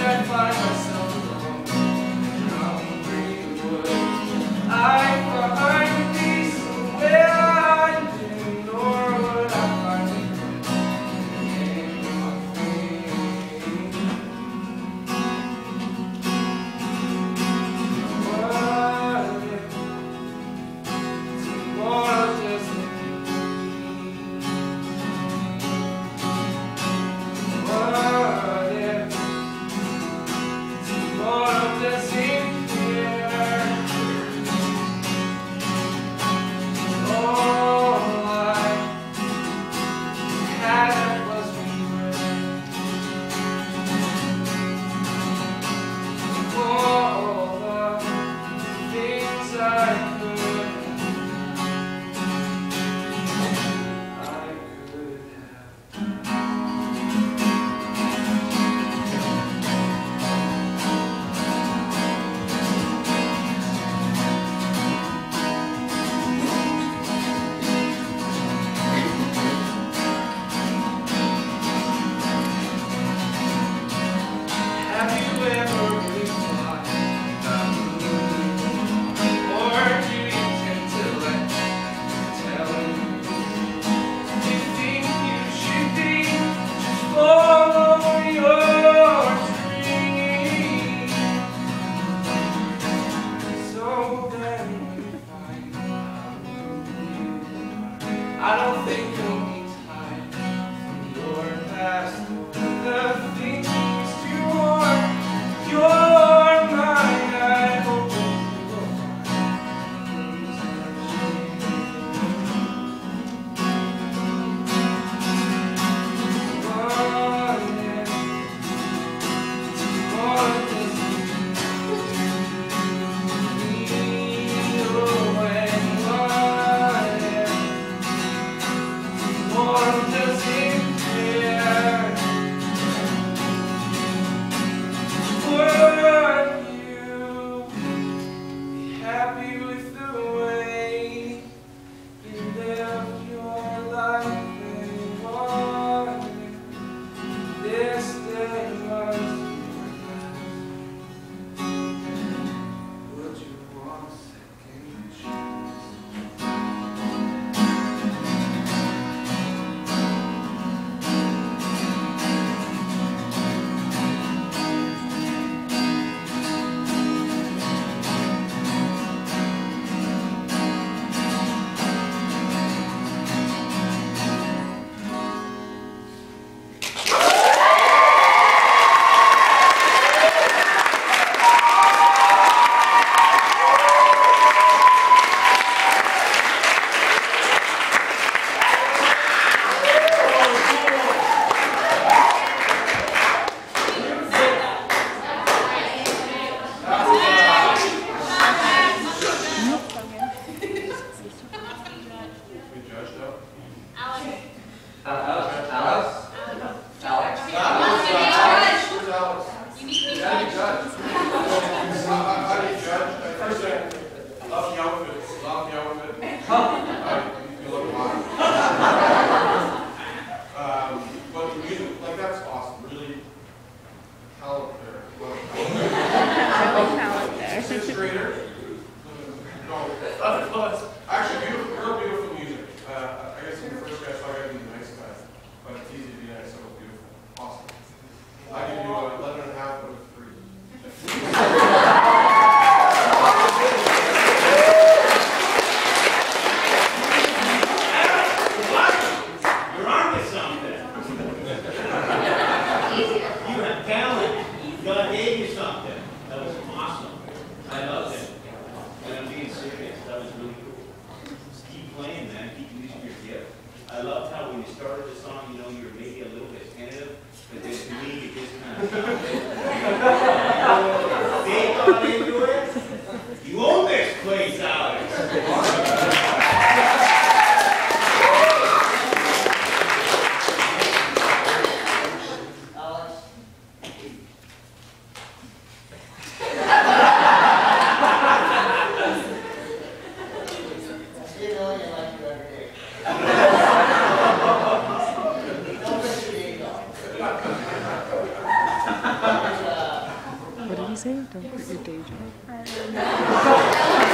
I find myself alone around Greenwood, I find peace somewhere I didn't, nor would I find it in my feet. What if tomorrow just I don't think you'll need to hide from your past or the things you are. You're mine. I hope you will find things this day was your last. say? Don't quit your day job.